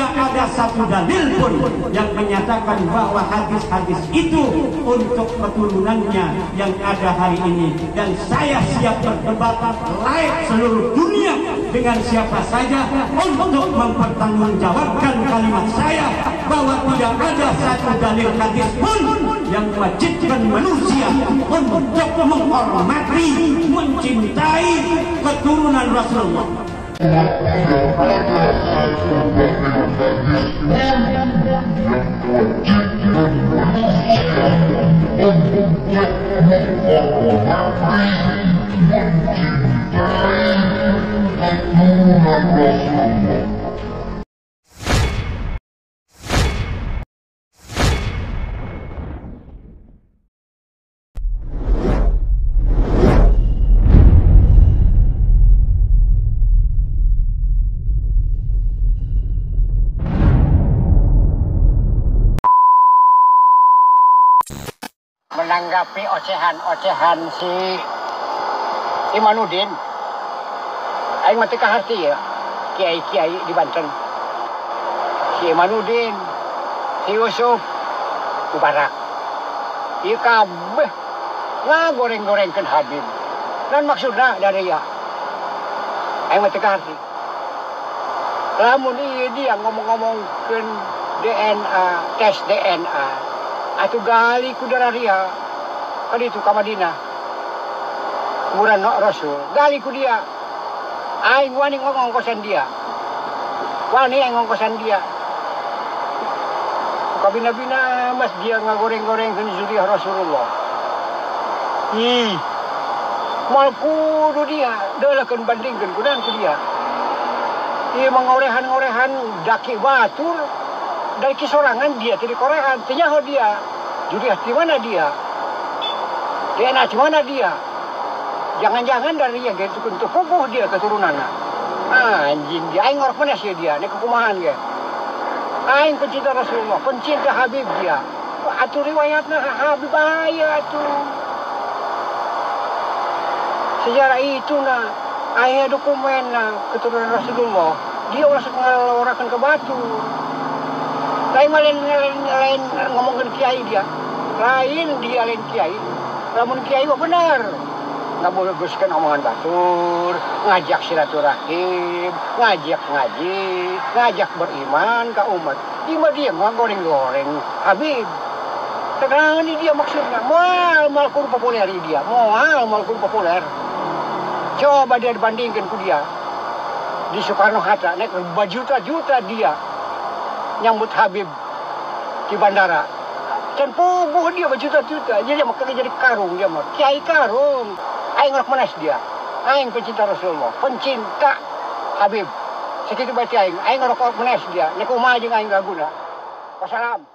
tidak ada satu dalil pun yang menyatakan bahwa hadis-hadis itu untuk keturunannya yang ada hari ini. Dan saya siap berdebat live seluruh dunia dengan siapa saja untuk mempertanggungjawabkan kalimat saya bahwa tidak ada satu dalil hadis pun yang mewajibkan manusia untuk menghormati, mencintai keturunan Rasulullah. Menanggapi ocehan si Imanuddin, aing mati kahati ya, kiai-kiai di Banten. Si Imanuddin, si Yusuf, Mubarak, ieu kabeh ngagoreng-gorengkeun Habib. Dan maksudna dari ya, aing mati kahati. Lamun ieu dia ngomong-ngomongkeun DNA, tes DNA. Atu gali ku dararia kadi itu ka Madinah kuburan Rasul gali ku dia aing wani ngongkosan dia kabina-bina mas dia ngagoreng-goreng keun zuriat Rasulullah mal kudu dia deuleukeun bandingkeun kunaon ku dia ieu mengorehan-ngorehan daki batur dari kisorangan dia, dari korehan, tenyaho dia. Juriah di mana dia? DNA di mana dia? Jangan-jangan dari yang gitu untuk pupuh dia keturunannya. Anjing dia, aing ngorok menes ya dia, ini kekumahan ya. Aing pencinta Rasulullah, pencinta Habib dia. Atuh riwayatnya Habib bahaya atuh. Sejarah itu nah, ayah dokumen keturunan Rasulullah. Dia langsung ngelawarkan ke batu. Lain ngomongin kiai dia, lain dia lain kiai, namun kiai kok benar, nggak boleh guskan omongan batur, ngajak silaturahim, ngajak ngaji, ngajak beriman ke umat, dia nggak goreng-goreng Habib, sekarang ini dia maksudnya mal kur populer dia, mal kur populer, coba dia dibandingkan ku dia, di Soekarno Hatta, naik berjuta-juta dia. Nyambut Habib di bandara dan pubuh dia berjuta-juta jadi makanya jadi karung dia mah kiai karung aing ngorok menes dia aing pencinta Rasulullah pencinta Habib segitu baca aing ngorok menes dia nek kumaha jeung aing laguna wassalam.